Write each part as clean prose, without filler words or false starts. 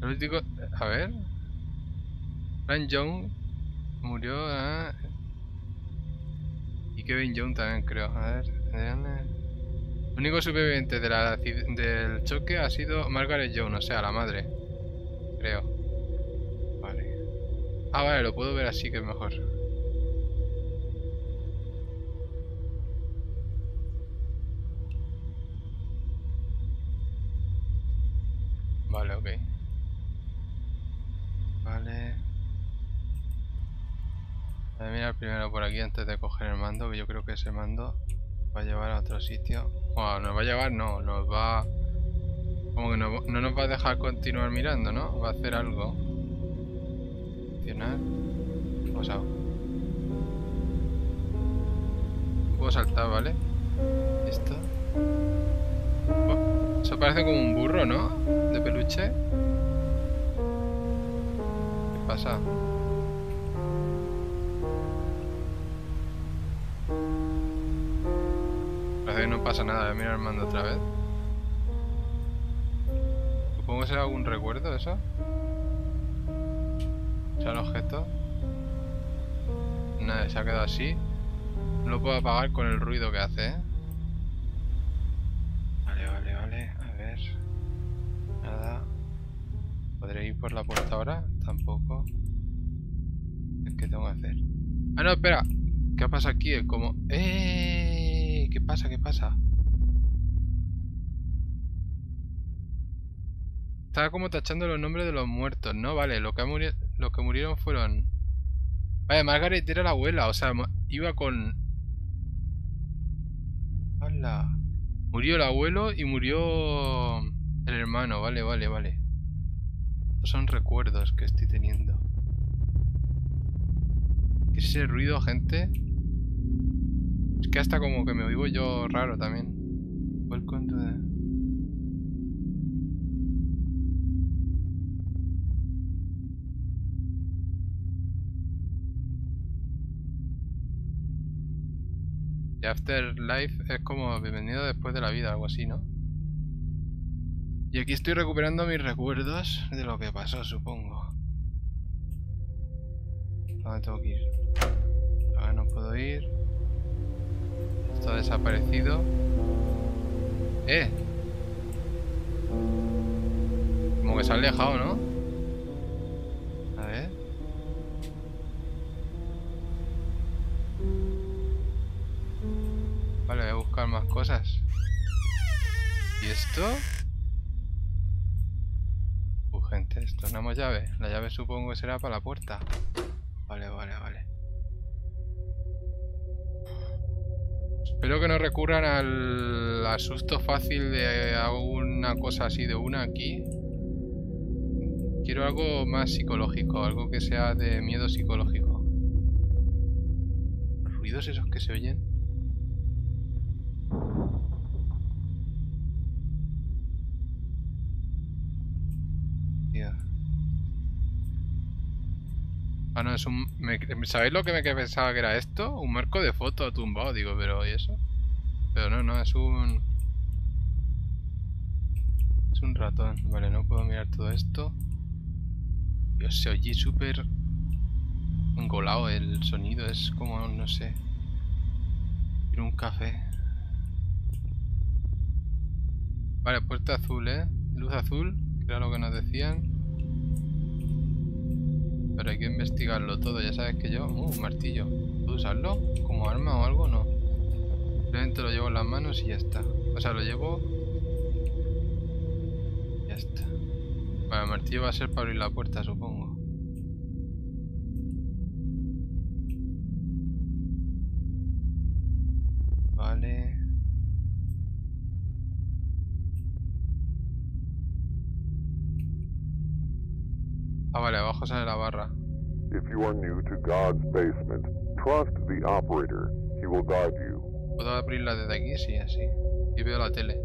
El último... A ver... Frank Young murió... Y Kevin Young también creo. A ver... El único superviviente del choque ha sido Margaret Young, o sea, la madre. Creo. Vale. Ah, vale, lo puedo ver así que es mejor. Vale, ok. Vale. Voy a mirar primero por aquí antes de coger el mando, que yo creo que ese mando va a llevar a otro sitio. Bueno, nos va a llevar, no, nos va... Como que no nos va a dejar continuar mirando, ¿no? Va a hacer algo. Funcionar. ¿Qué ha pasado? Puedo saltar, ¿vale? ¿Esto? Oh, eso parece como un burro, ¿no? De peluche. ¿Qué pasa? Parece que no pasa nada. Voy a mirar el mando otra vez. Supongo que será algún recuerdo eso. O sea, el objeto. Nada, se ha quedado así. No lo puedo apagar con el ruido que hace, ¿eh? Vale, vale, vale. A ver. Nada. ¿Podré ir por la puerta ahora? Tampoco. ¿Qué tengo que hacer? Ah, no, espera. ¿Qué pasa aquí? Es como... ¿Qué pasa? ¿Qué pasa? Estaba como tachando los nombres de los muertos, ¿no? Vale, los que murieron fueron... Vale, Margaret era la abuela, o sea, iba con... ¡Hala! Murió el abuelo y murió el hermano, vale, vale, vale. Estos son recuerdos que estoy teniendo. ¿Qué es ese ruido, gente? Es que hasta como que me oigo yo raro también. Welcome to the... The Afterlife es como bienvenido después de la vida, algo así, ¿no? Y aquí estoy recuperando mis recuerdos de lo que pasó, supongo. ¿A dónde tengo que ir? Ahora no puedo ir. Esto ha desaparecido. Como que se ha alejado, ¿no? A ver. Vale, voy a buscar más cosas. ¿Y esto? Gente, esto es una llave. La llave supongo que será para la puerta. Vale, vale, vale. Espero que no recurran al asusto fácil de alguna cosa así de una aquí. Quiero algo más psicológico, algo que sea de miedo psicológico. ¿Los ruidos esos que se oyen? Tío. Ah, no, es un... ¿Sabéis lo que me pensaba que era esto? Un marco de foto tumbado, digo, pero ¿y eso? Pero no, no, es un... Es un ratón. Vale, no puedo mirar todo esto. Dios, se oye súper... engolado el sonido, es como, no sé... Quiero un café. Vale, puerta azul, ¿eh? Luz azul, que era lo que nos decían. Pero hay que investigarlo todo, ya sabes que yo... un martillo. ¿Puedo usarlo? ¿Como arma o algo? No. Simplemente lo llevo en las manos y ya está. O sea, lo llevo... Ya está. Vale, el martillo va a ser para abrir la puerta, supongo. Vale... Ah, vale, abajo sale la barra. If you are new to God's basement, trust the operator. He will guide you. ¿Puedo abrirla desde aquí? Sí, así. Y veo la tele.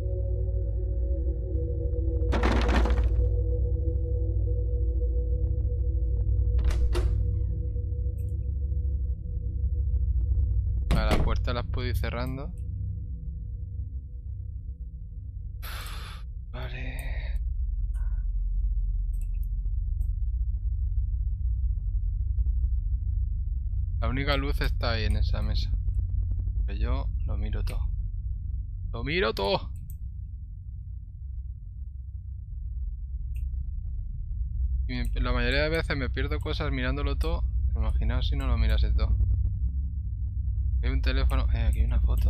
Vale, las puertas las puedo ir cerrando. Vale. La única luz está ahí en esa mesa. Pero yo lo miro todo. ¡Lo miro todo! Y la mayoría de veces me pierdo cosas mirándolo todo. Imaginaos si no lo mirase todo. Hay un teléfono. Aquí hay una foto.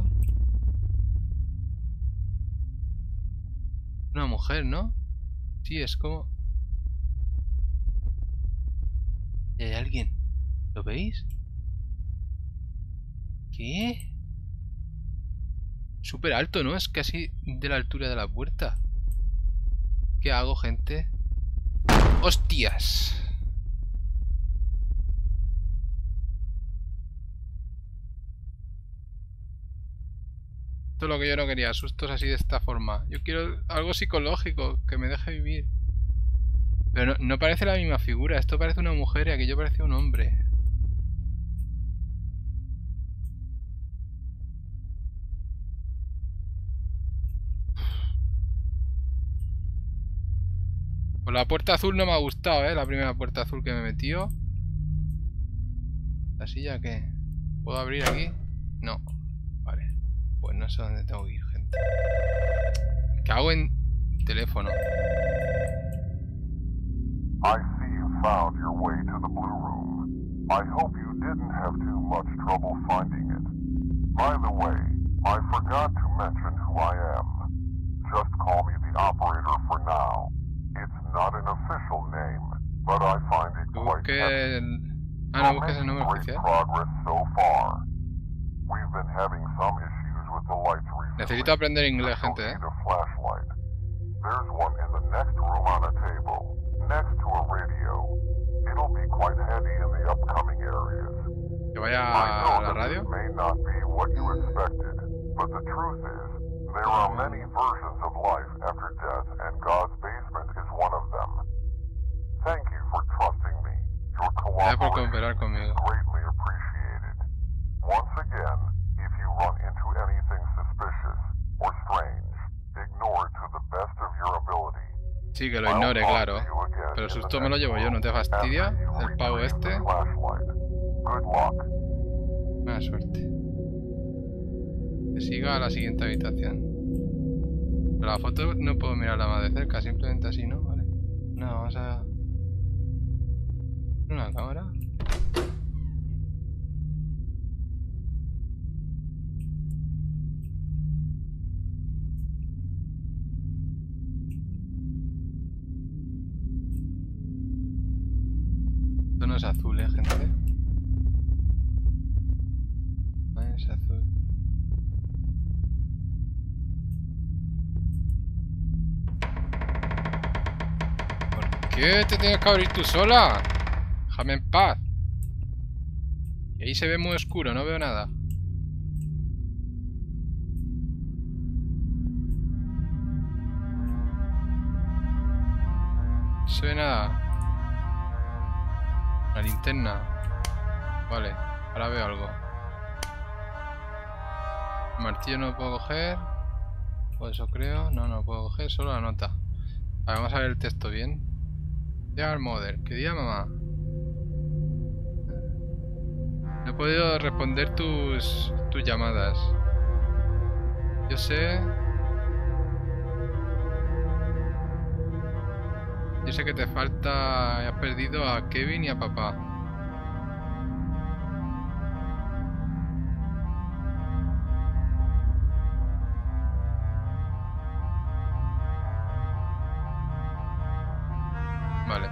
Una mujer, ¿no? Sí, es como... ¿Y hay alguien? ¿Lo veis? ¿Qué? Súper alto, ¿no? Es casi de la altura de la puerta. ¿Qué hago, gente? ¡Hostias! Esto es lo que yo no quería, sustos así de esta forma. Yo quiero algo psicológico, que me deje vivir. Pero no parece la misma figura, esto parece una mujer y aquello parece un hombre. Pues la puerta azul no me ha gustado, la primera puerta azul que me metió. ¿La silla qué? ¿Puedo abrir aquí? No. Vale. Pues no sé dónde tengo que ir, gente. Me cago en teléfono. I see you found your way to the Blue Room. I hope you didn't have too much trouble finding it. By the way, I forgot to mention who I am. Just call me the operator for now. It's not an official name, but I find it quite catchy. No busques el nombre oficial. Progress so far. We've been having some issues with the lights recently. Necesito aprender inglés, gente, Need a flashlight. There's one in the next room on a table, next to a radio. It'll be quite handy in the upcoming areas. ¿Que vaya a la radio? This may not be what you expected, but the truth is, there are many versions of life after death, and God's basement is one of them. Thank you for trusting me. Your cooperation is greatly appreciated. Once again, if you run into anything suspicious or strange, ignore it to the best of your ability. Sí, que lo ignore, claro. Pero el susto me lo llevo yo, ¿no te fastidia? El pavo este. Buena suerte. Que siga a la siguiente habitación. Pero la foto no puedo mirarla más de cerca, simplemente así, ¿no? Vale. No, vamos a... ¿Una cámara? Esto no es azul, gente. No es azul. ¿Por qué te tienes que abrir tú sola? Déjame en paz. Y ahí se ve muy oscuro, no veo nada. No se ve nada. La linterna. Vale, ahora veo algo. El martillo no lo puedo coger. O eso creo. No, no lo puedo coger, solo la nota. A ver, vamos a ver el texto bien. Dear Mother, ¿qué día, mamá? No he podido responder tus llamadas. Yo sé... Yo sé que te falta... Has perdido a Kevin y a papá. Vale.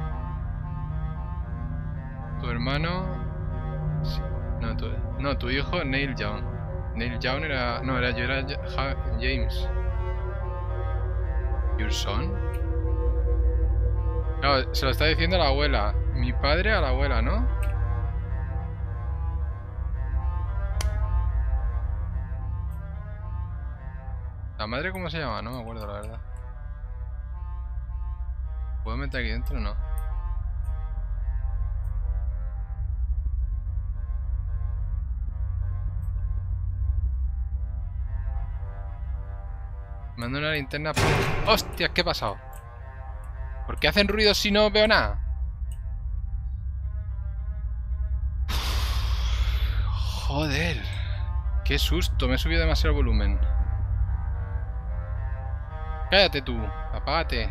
Tu hermano... No, tu hijo, Neil Young. Neil Young era... No, era yo, era James. Your son. Claro, se lo está diciendo a la abuela. Mi padre a la abuela, ¿no? ¿La madre cómo se llama? No me acuerdo, la verdad. ¿Puedo meter aquí dentro o no? Mando una linterna. ¡Hostia! ¿Qué ha pasado? ¿Por qué hacen ruido si no veo nada? Joder. Qué susto, me he subido demasiado el volumen. Cállate tú, apágate.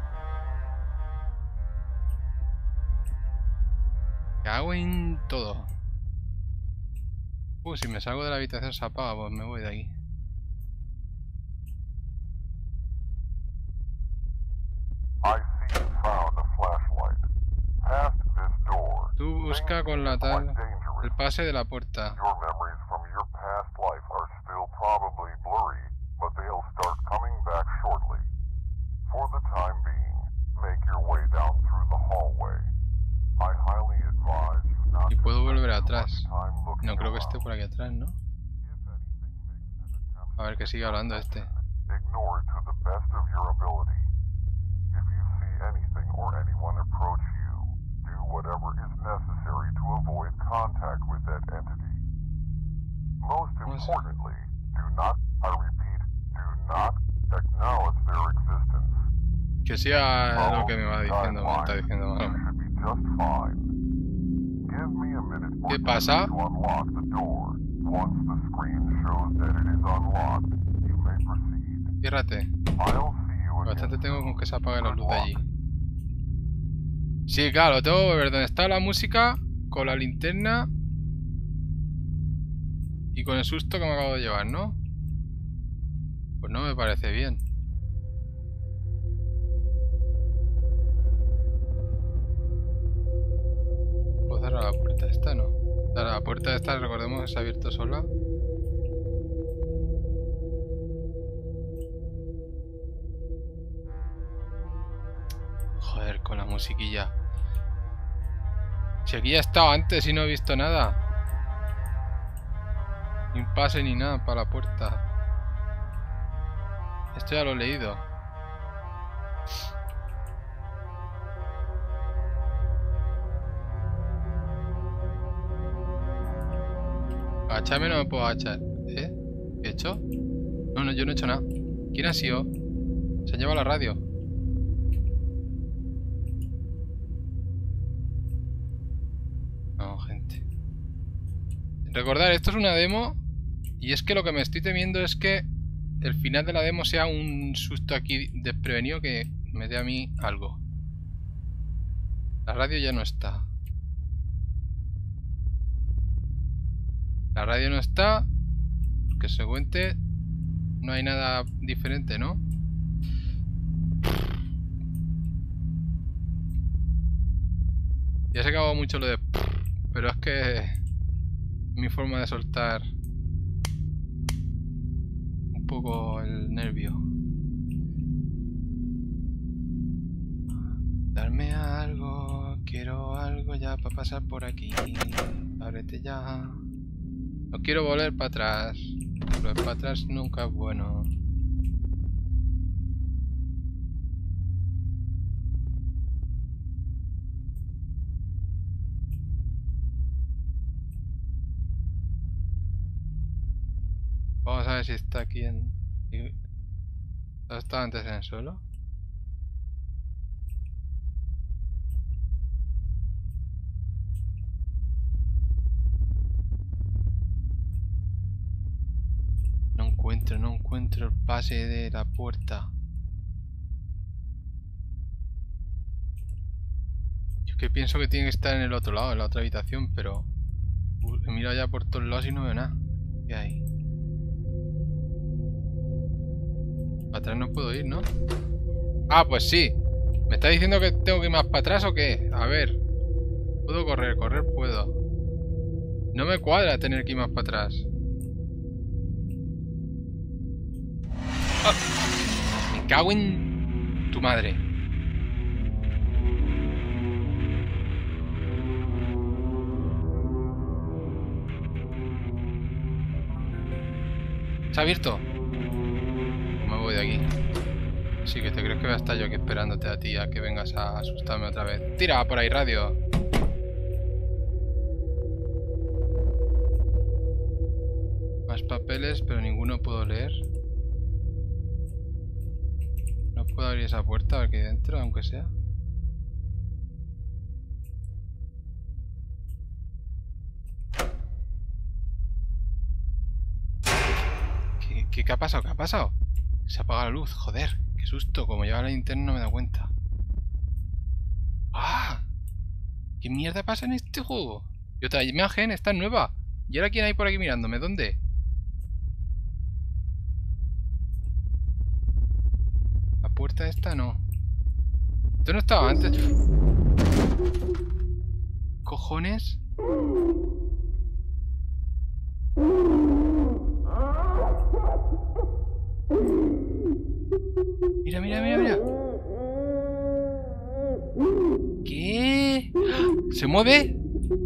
Cago en todo. Si me salgo de la habitación se apaga, pues me voy de aquí. Tú busca con la tal el pase de la puerta. Y puedo volver atrás. No creo que esté por aquí atrás, ¿no? A ver que sigue hablando este. Que siga lo que me va diciendo, me está diciendo malo. ¿Qué pasa? Ciérrate. Bastante tengo con que se apague la luz de allí. Sí, claro, tengo que ver dónde está la música, con la linterna y con el susto que me acabo de llevar, ¿no? Pues no me parece bien. ¿Puedo cerrar la puerta esta? No. La puerta esta, recordemos que se ha abierto sola. Joder, con la musiquilla. Si aquí ya he estado antes y no he visto nada. Ni un pase ni nada para la puerta. Esto ya lo he leído. Agacharme no me puedo agachar. ¿Eh? ¿Qué he hecho? No, yo no he hecho nada. ¿Quién ha sido? Se ha llevado la radio. No, gente. Recordad, esto es una demo. Y es que lo que me estoy temiendo es que el final de la demo sea un susto aquí desprevenido que me dé a mí algo. La radio ya no está. La radio no está. Que se cuente. No hay nada diferente, ¿no? Ya se acabó mucho lo de... Pero es que... mi forma de soltar... un poco el nervio. Darme algo... quiero algo ya para pasar por aquí. Ábrete ya. No quiero volver para atrás. Volver para atrás nunca es bueno. Vamos a ver si está aquí en... ¿Estaba antes en el suelo? No encuentro el pase de la puerta. Yo que pienso que tiene que estar en el otro lado, en la otra habitación, pero... he mirado ya por todos lados y no veo nada. ¿Qué hay? Para atrás no puedo ir, ¿no? Ah, pues sí. ¿Me está diciendo que tengo que ir más para atrás o qué? A ver. Puedo correr puedo. No me cuadra tener que ir más para atrás. ¡Oh! Me cago en tu madre. ¿Se ha abierto? Me voy de aquí. Sí, que te crees que voy a estar yo aquí esperándote a ti a que vengas a asustarme otra vez. Tira por ahí, radio. Más papeles, pero ninguno puedo leer. No puedo abrir esa puerta aquí dentro, aunque sea. ¿Qué ha pasado? ¿Qué ha pasado? Se ha apagado la luz, joder. Qué susto, como lleva la linterna no me da cuenta. ¡Ah! ¿Qué mierda pasa en este juego? Y otra imagen, esta es nueva. ¿Y ahora quién hay por aquí mirándome? ¿Dónde? La puerta esta no. Esto no estaba antes. ¿Cojones? Mira, mira, mira, mira. ¿Qué? ¿Se mueve?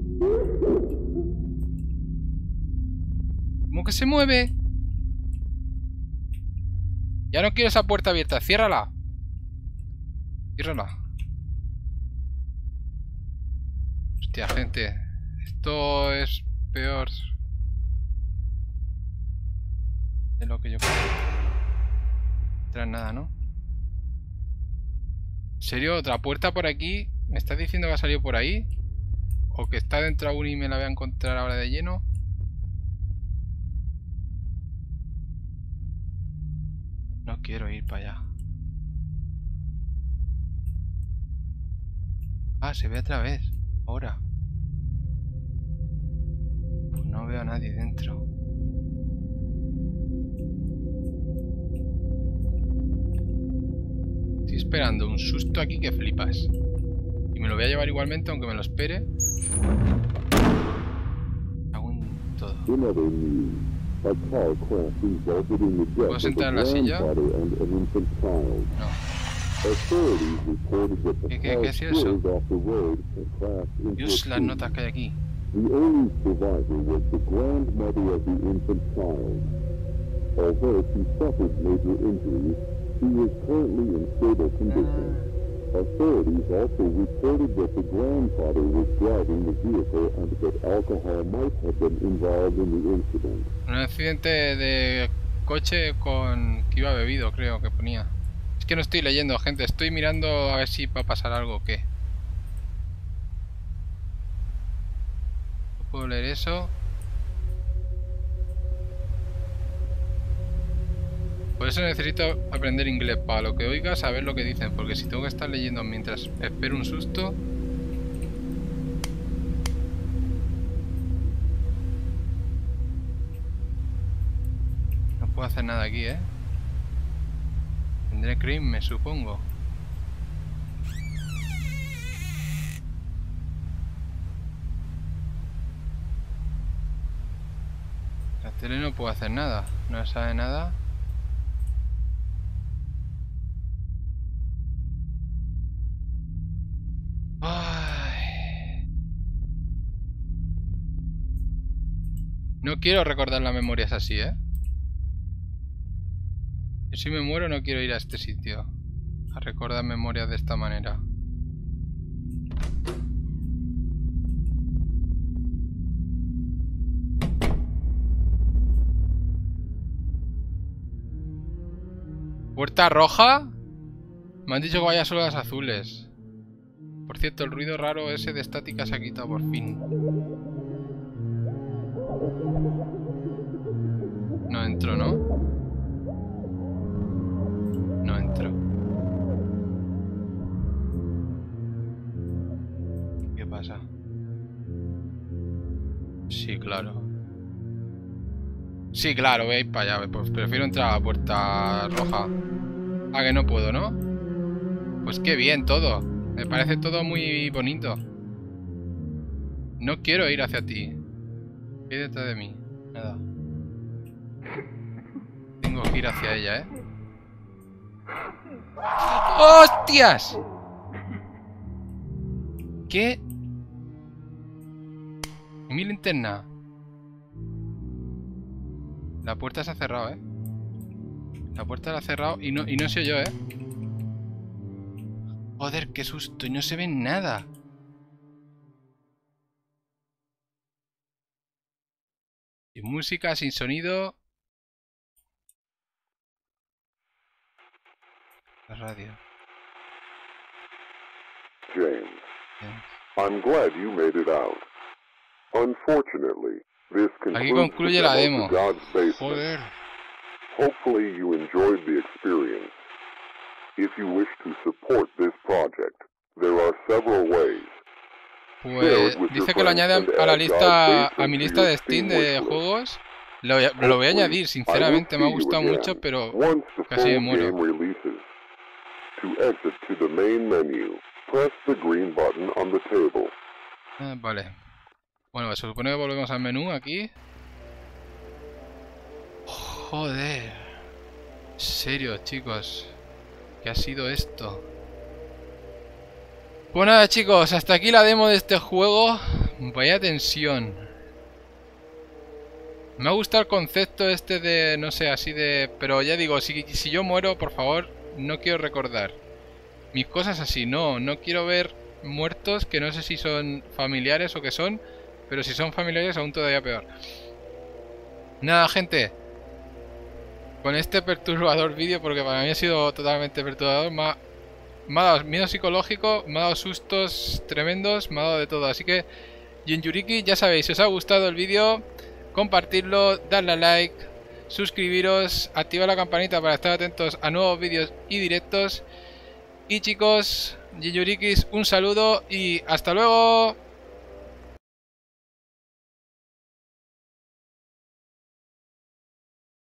¿Cómo que se mueve? Ya no quiero esa puerta abierta. Ciérrala. Ciérrala. Hostia, gente. Esto es peor de lo que yo creo. No entra nada, ¿no? ¿En serio? ¿Otra puerta por aquí? ¿Me estás diciendo que ha salido por ahí? ¿O que está dentro aún y me la voy a encontrar ahora de lleno? No quiero ir para allá. Ah, se ve otra vez. Ahora. Pues no veo a nadie dentro. Estoy esperando un susto aquí que flipas. Y me lo voy a llevar igualmente, aunque me lo espere. Hago un todo. ¿Puedo sentar en la silla? No. ¿Qué ha sido eso? Dios, las notas que hay aquí. The only survivor was the grandmother of the infant child. Although she suffered major injuries, she was currently in stable condition. Authorities also reported that the grandfather was driving the vehicle and that alcohol might have been involved in the incident. Un accidente de coche con que iba bebido, creo que ponía. Es que no estoy leyendo, gente. Estoy mirando a ver si va a pasar algo o qué. No puedo leer eso. Por eso necesito aprender inglés, para lo que oiga saber lo que dicen, porque si tengo que estar leyendo mientras espero un susto... No puedo hacer nada aquí, ¿eh? Tendré cream, me supongo. La tele no puedo hacer nada, no sabe nada. Ay. No quiero recordar las memorias así, ¿eh? Yo si me muero no quiero ir a este sitio a recordar memorias de esta manera. ¿Puerta roja? Me han dicho que vaya solo a las azules. Por cierto, el ruido raro ese de estática se ha quitado por fin. No entro, ¿no? No entro. ¿Qué pasa? Sí, claro. Sí, claro, veis para allá. Pues prefiero entrar a la puerta roja. Ah, que no puedo, ¿no? Pues qué bien todo. Me parece todo muy bonito. No quiero ir hacia ti. ¿Qué hay detrás de mí? Nada. Tengo que ir hacia ella, ¿eh? ¡Hostias! ¿Qué? Mi linterna. La puerta se ha cerrado, ¿eh? La puerta la ha cerrado y no soy yo, ¿eh? Joder, qué susto. Y no se ve nada. Sin música, sin sonido. La radio. James, Bien. I'm glad you made it out. Unfortunately, this Aquí concludes concluye the la demo demo. to God's basement. Joder. Hopefully you enjoyed the experience. If you wish to support this project, there are several ways. Pues dice que lo añade a la lista, a mi lista de Steam de juegos. Lo voy a añadir, sinceramente me ha gustado mucho, pero casi me muero. Vale. Bueno, se supone que volvemos al menú aquí. Joder. En serio, chicos. ¿Qué ha sido esto? Pues nada, chicos, hasta aquí la demo de este juego. Vaya tensión. Me ha gustado el concepto este de, no sé, así de... Pero ya digo, si yo muero, por favor, no quiero recordar mis cosas así. No quiero ver muertos que no sé si son familiares o qué son. Pero si son familiares, aún todavía peor. Nada, gente. Con este perturbador vídeo, porque para mí ha sido totalmente perturbador, me ha dado miedo psicológico, me ha dado sustos tremendos, me ha dado de todo. Así que, Jinchuriki, ya sabéis, si os ha gustado el vídeo, compartirlo, darle a like, suscribiros, activar la campanita para estar atentos a nuevos vídeos y directos. Y chicos, Jinchurikis, un saludo y hasta luego.